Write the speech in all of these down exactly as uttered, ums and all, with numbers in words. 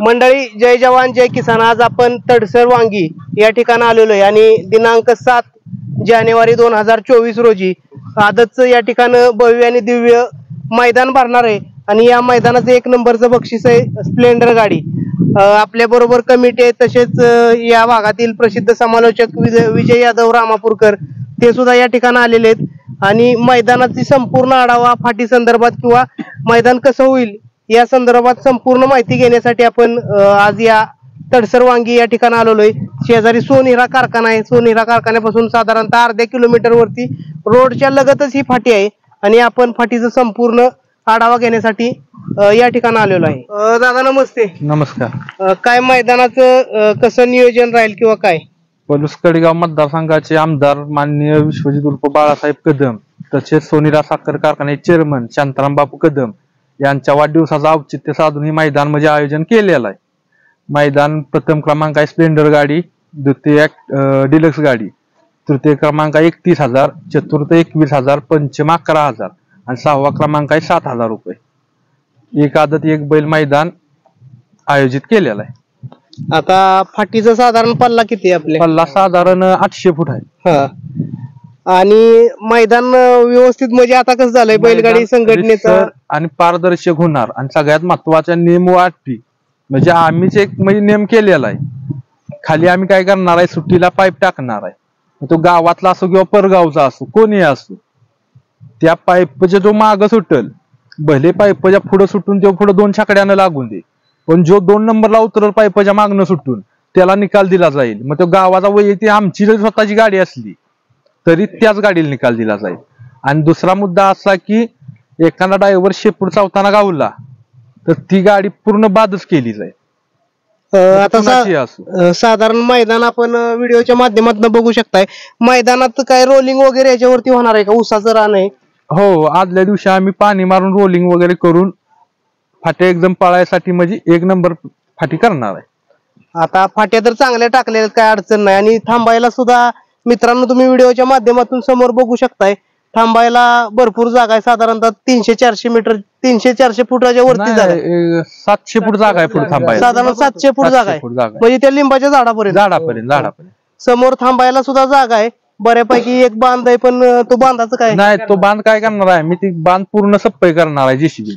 मंडळी, जय जवान जय किसान. आज आपण तडसर वांगी या ठिकाणी आलेलो आहे आणि दिनांक सात जानेवारी दोन हजार चोवीस रोजी आदतचं या ठिकाणी भव्य आणि दिव्य मैदान भरणार आहे आणि या मैदानाचं एक नंबरचं बक्षीस आहे स्प्लेंडर गाडी. आपल्या बरोबर कमिटी आहे, तसेच या भागातील प्रसिद्ध समालोचक विजय यादव रामापूरकर ते सुद्धा या ठिकाणी आलेले आहेत आणि मैदानाची संपूर्ण आढावा, फाटी संदर्भात किंवा मैदान कसं होईल या संदर्भात संपूर्ण माहिती घेण्यासाठी आपण आज या तडसर वांगी या ठिकाणी आलेलो आहे. शेजारी सोनेरा कारखाना आहे. सोनेरा कारखान्यापासून साधारणतः अर्ध्या किलोमीटर वरती रोडच्या लगतच ही फाटी आहे आणि आपण फाटीचं संपूर्ण आढावा घेण्यासाठी या ठिकाणी आलेलो आहे. दादा नमस्ते. नमस्कार. काय मैदानाचं कसं नियोजन राहील किंवा काय? पलूस कडेगाव मतदारसंघाचे आमदार माननीय विश्वजित उर्फ बाळासाहेब कदम, तसेच सोनेरा साखर कारखान्याचे चेअरमन शांताराम बापू कदम यांच्या वाढदिवसाचं औचित्य साधून हे मैदान म्हणजे आयोजन केलेलं आहे. मैदान प्रथम क्रमांक आहे स्प्लेंडर गाडी, द्वितीय डिलक्स गाडी, तृतीय क्रमांक आहे एकतीस हजार, चतुर्थ एकवीस हजार, पंचम अकरा हजार आणि सहावा क्रमांक आहे सात हजार रुपये. एक आदत एक बैल मैदान आयोजित केलेलं आहे. आता फाटीचा साधारण पल्ला किती आहे? आपले पल्ला साधारण आठशे फूट आहे. हा. आणि मैदान व्यवस्थित म्हणजे आता कसं झालंय बैलगाडी संघटनेचा आणि पारदर्शक होणार आणि सगळ्यात महत्वाचा नियम वाटती म्हणजे आम्हीच एक म्हणजे नियम केलेला आहे. खाली आम्ही काय करणार आहे, सुट्टीला पाईप टाकणार आहे. तो गावातला असो किंवा परगावचा असो, कोणी असो, त्या पाईपच्या जो माग सुटल, भले पाईपच्या पुढे सुटून तो पुढे दोन छकड्यानं लागून दे, पण जो दोन नंबरला उतरल पाईपच्या मागणं सुटून त्याला निकाल दिला जाईल. मग तो गावाचा वैयक्तिक आमची जर स्वतःची गाडी असली तरी त्याच गाडीला निकाल दिला जाईल. आणि दुसरा मुद्दा असा की एखादा ड्रायव्हर शेपूट चावताना गावला तर ती गाडी पूर्ण बादच केली जाईल. आता साधारण मैदान आपण व्हिडिओच्या माध्यमातून बघू शकताय. मैदानात काय रोलिंग वगैरे याच्यावरती होणार आहे का? ऊसाचं रान आहे. हो, आदल्या दिवशी आम्ही पाणी मारून रोलिंग वगैरे करून फाट्या एकदम पळायसाठी म्हणजे एक नंबर फाटी करणार आहे. आता फाट्या तर चांगल्या टाकलेल्या, काय अडचण नाही. आणि थांबायला सुद्धा मित्रांनो तुम्ही व्हिडिओच्या माध्यमातून समोर बघू शकताय, थांबायला भरपूर जागा आहे. साधारणतः तीनशे चारशे मीटर तीनशे चारशे फुटाच्या वरती जागा आहे. सातशे फूट जागा आहे पुढे थांबायला. साधारण सातशे फूट जागा आहे म्हणजे त्या लिंबाच्या झाडापर्यंत झाडापर्यंत झाडापर्यंत समोर थांबायला सुद्धा जागा आहे. बऱ्यापैकी एक बांध आहे, पण तो बांधाचं काय नाही, तो बांध काय करणार आहे मी, ती बांध पूर्ण सप्पई करणार आहे जेसीबी.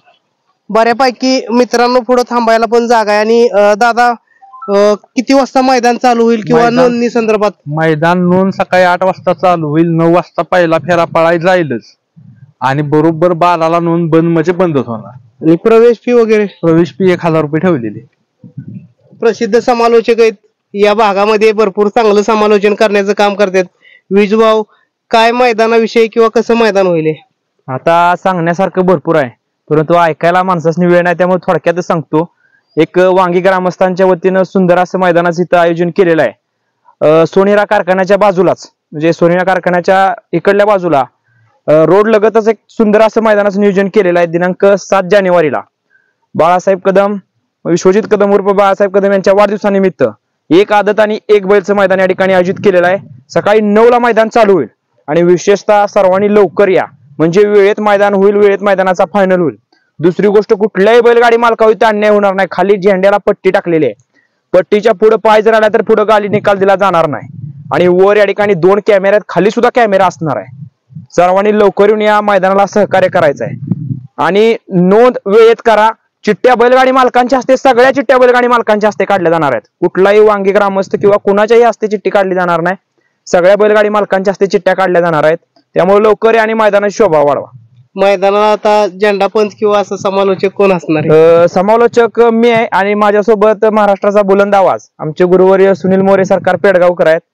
बऱ्यापैकी मित्रांनो पुढे थांबायला पण जागा आहे. आणि दादा किती वाजता मैदान चालू होईल किंवा नोंदणी संदर्भात? मैदान नोंद सकाळी आठ वाजता चालू होईल. नऊ वाजता पहिला फेरा पळाय जाईलच आणि बरोबर बाराला नोंद बंद म्हणजे बंदच होणार. आणि प्रवेश फी वगैरे? प्रवेश फी एक हजार रुपये ठेवलेली. प्रसिद्ध समालोचक आहेत या भागामध्ये, भरपूर चांगलं समालोचन करण्याचं काम करतात. विजभाऊ, काय मैदानाविषयी किंवा कसं मैदान होईल? आता सांगण्यासारखं भरपूर आहे, परंतु ऐकायला माणसाने वेळ नाही, त्यामुळे थोडक्यातच सांगतो. एक वांगी ग्रामस्थांच्या वतीनं सुंदर असं मैदानाचं इथं आयोजन केलेलं आहे. सोनेरा कारखान्याच्या बाजूलाच, म्हणजे सोनेरा कारखान्याच्या इकडल्या बाजूला रोड लगतच एक सुंदर असं मैदानाचं नियोजन केलेलं आहे. दिनांक सात जानेवारीला बाळासाहेब कदम, विश्वजित कदम उर्फ बाळासाहेब कदम यांच्या वाढदिवसानिमित्त एक आदत आणि एक बैलचं मैदान या ठिकाणी आयोजित केलेलं आहे. सकाळी नऊ ला मैदान चालू होईल आणि विशेषतः सर्वांनी लवकर या, म्हणजे वेळेत मैदान होईल, वेळेत मैदानाचा फायनल होईल. दुसरी गोष्ट, कुठल्याही बैलगाडी मालकावर इथं अन्याय होणार नाही. खाली झेंड्याला पट्टी टाकलेली आहे. पट्टीच्या पुढे पाय जर आला तर पुढे गाडी निकाल दिला जाणार नाही. आणि वर या ठिकाणी दोन कॅमेरे आहेत, खाली सुद्धा कॅमेरा असणार आहे. सर्वांनी लवकर येऊन या मैदानाला सहकार्य करायचं आहे आणि नोंद वेळेत करा. चिठ्ठ्या बैलगाडी मालकांच्या हस्ते, सगळ्या चिठ्ठ्या बैलगाडी मालकांच्या हस्ते काढल्या जाणार आहेत. कुठलाही वांगी ग्रामस्थ किंवा कुणाच्याही हस्ते चिठ्ठी काढली जाणार नाही. सगळ्या बैलगाडी मालकांच्या हस्ते चिठ्ठ्या काढल्या जाणार आहेत. त्यामुळे लवकर या आणि मैदानाची शोभा वाढवा. मैदानाला आता झेंडा पंच किंवा असं समालोचक कोण असणार आहे? समालोचक मी आहे आणि माझ्यासोबत महाराष्ट्राचा बुलंद आवाज आमचे गुरुवर्य सुनील मोरे सरकार पेडगावकर आहेत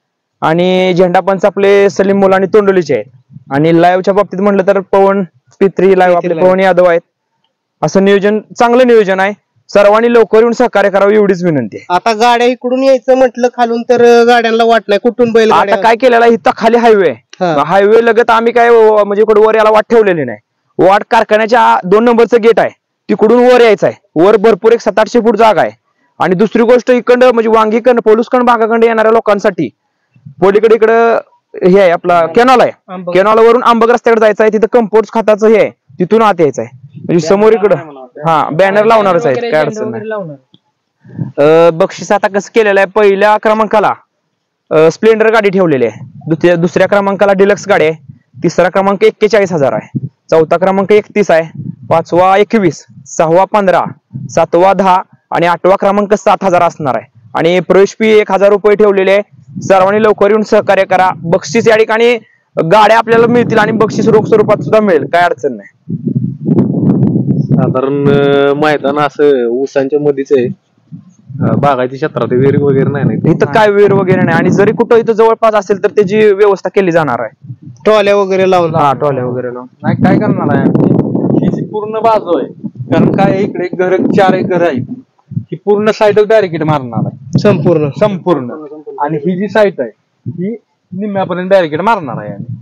आणि झेंडा पंच आपले सलीम मुलानी तोंडोलीचे आहेत. आणि लाईव्हच्या बाबतीत म्हटलं तर पवन पित्री लाईव्ह आपले पवन यादव आहेत. असं नियोजन, चांगलं नियोजन आहे. सर्वांनी लवकर येऊन सहकार्य करावं एवढीच विनंती आहे. आता गाड्या इकडून यायचं म्हटलं खालून तर गाड्यांना वाट नाही, कुठून बैल? आता काय केलेलं आहे, इथं खाली हायवे आहे. हायवे लगत आम्ही काय म्हणजे इकडे वर याला वाट ठेवलेली नाही. वाट कारखान्याच्या दोन नंबरचं गेट आहे, तिकडून वर यायचं आहे. वर भरपूर एक सात आठशे फूट जागा आहे. आणि दुसरी गोष्ट, इकडं म्हणजे वांगीकडं पोलूसकंड भागाकडे येणाऱ्या लोकांसाठी पलीकडे इकडं हे आहे आपला कॅनॉल आहे. कॅनॉल वरून आंबग रस्त्याकडे जायचं आहे. तिथं कंपोस्ट खताचं हे आहे, तिथून आत यायचं आहे. म्हणजे समोर इकडं हा बॅनर लावणारच आहेत, काय अडचण नाही. अं, बक्षीस आता कसं केलेलं आहे, पहिल्या क्रमांकाला स्प्लेंडर गाडी ठेवलेली आहे, दुसऱ्या दुसऱ्या क्रमांकाला डिलक्स गाडी आहे, तिसरा क्रमांक एक्केचाळीस हजार आहे, चौथा क्रमांक एकतीस आहे, पाचवा एकवीस, सहावा पंधरा, सातवा दहा आणि आठवा क्रमांक सात हजार असणार आहे. आणि प्रवेश फी एक हजार रुपये ठेवलेले आहे. सर्वांनी लवकर येऊन सहकार्य करा. बक्षीस या ठिकाणी गाड्या आपल्याला मिळतील आणि बक्षीस रोख स्वरूपात सुद्धा मिळेल, काय अडचण नाही. साधारण अं, मैदान असं ऊसांच्या मध्येच आहे, अं, बागायती क्षेत्रात विहीर वगैरे नाही नाही इथं काय वेळ वगैरे नाही आणि जरी कुठं इथं जवळपास असेल तर त्याची व्यवस्था केली जाणार आहे. ट्रॉल्या वगैरे लावून हा टॉल्या वगैरे लावून. नाही काय करणार आहे आम्ही, ही जी पूर्ण बाजू आहे, कारण काय इकडे एक घर चार एक घर आहे, ही पूर्ण साईड बॅरिकेड मारणार आहे संपूर्ण. संपूर्ण, आणि ही जी साईट आहे ही निम्म्यापर्यंत बॅरिकेड मारणार आहे आम्ही.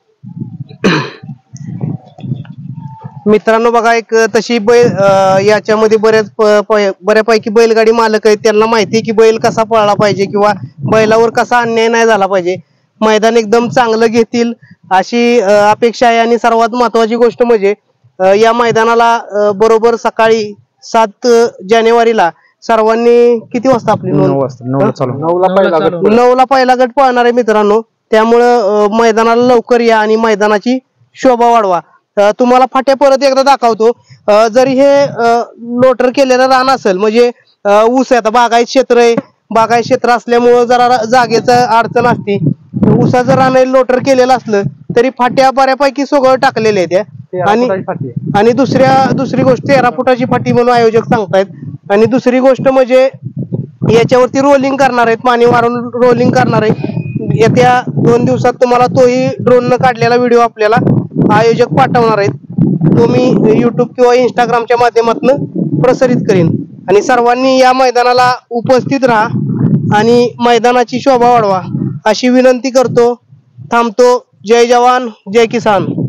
मित्रांनो बघा, एक तशी बैल अं, याच्यामध्ये बऱ्याच प- प- बऱ्यापैकी बैलगाडी मालक आहेत, त्यांना माहिती आहे की बैल कसा पळला पाहिजे किंवा बैलावर कसा अन्याय नाही झाला पाहिजे. मैदान एकदम चांगलं घेतील अशी अं, अपेक्षा आहे. आणि सर्वात महत्वाची गोष्ट म्हणजे अं, या मैदानाला अं, बरोबर सकाळी सात जानेवारीला सर्वांनी किती वाजता आपली नोंद? नऊ वाजता नऊ चालू. नऊला पहिला गट नऊला पहिला गट पळणार आहे मित्रांनो. त्यामुळं अं, मैदानाला लवकर या आणि मैदानाची शोभा वाढवा. अं, तुम्हाला फाट्या परत एकदा दाखवतो. अं, जरी हे अं, लोटर केलेलं रान असेल, म्हणजे अं, ऊस आहे, आता बागायत क्षेत्र आहे, बागायत क्षेत्र असल्यामुळं जरा रा- जागेचं अडचण असते. ऊसाचं रान आहे, लोटर केलेलं असलं तरी फाट्या बऱ्यापैकी सगळं टाकलेल्या आहेत त्या. आणि आणि दुसऱ्या दुसरी गोष्ट तेरा फुटाची फाटी म्हणून आयोजक सांगतायत. आणि दुसरी गोष्ट म्हणजे याच्यावरती रोलिंग करणार आहेत, पाणी मारून रोलिंग करणार आहे. येत्या दोन दिवसात तुम्हाला तोही ड्रोन न काढलेला व्हिडिओ आपल्याला आयोजक पाठवणार आहेत. तो मी युट्यूब किंवा इंस्टाग्रामच्या माध्यमातून प्रसारित करीन. आणि सर्वांनी या मैदानाला उपस्थित राहा आणि मैदानाची शोभा वाढवा अशी विनंती करतो. थांबतो. जय जवान जय किसान.